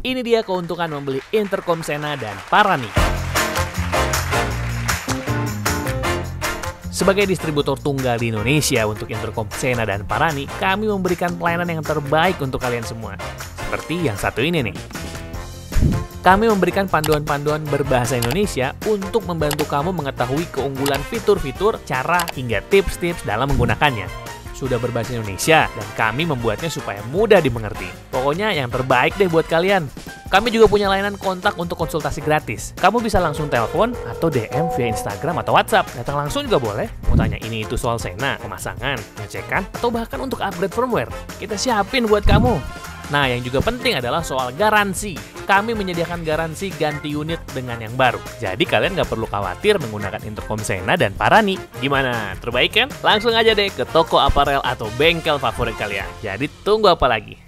Ini dia keuntungan membeli intercom Sena dan Parani. Sebagai distributor tunggal di Indonesia untuk intercom Sena dan Parani, kami memberikan pelayanan yang terbaik untuk kalian semua. Seperti yang satu ini nih. Kami memberikan panduan-panduan berbahasa Indonesia untuk membantu kamu mengetahui keunggulan fitur-fitur, cara, hingga tips-tips dalam menggunakannya. Sudah berbahasa Indonesia dan kami membuatnya supaya mudah dimengerti. Pokoknya yang terbaik deh buat kalian. Kami juga punya layanan kontak untuk konsultasi gratis. Kamu bisa langsung telepon atau DM via Instagram atau WhatsApp. Datang langsung juga boleh. Mau tanya ini itu soal Sena, pemasangan, pengecekan, atau bahkan untuk upgrade firmware. Kita siapin buat kamu. Nah, yang juga penting adalah soal garansi. Kami menyediakan garansi ganti unit dengan yang baru. Jadi kalian nggak perlu khawatir menggunakan intercom Sena dan Parani. Gimana? Terbaik kan? Langsung aja deh ke toko aparel atau bengkel favorit kalian. Jadi tunggu apa lagi?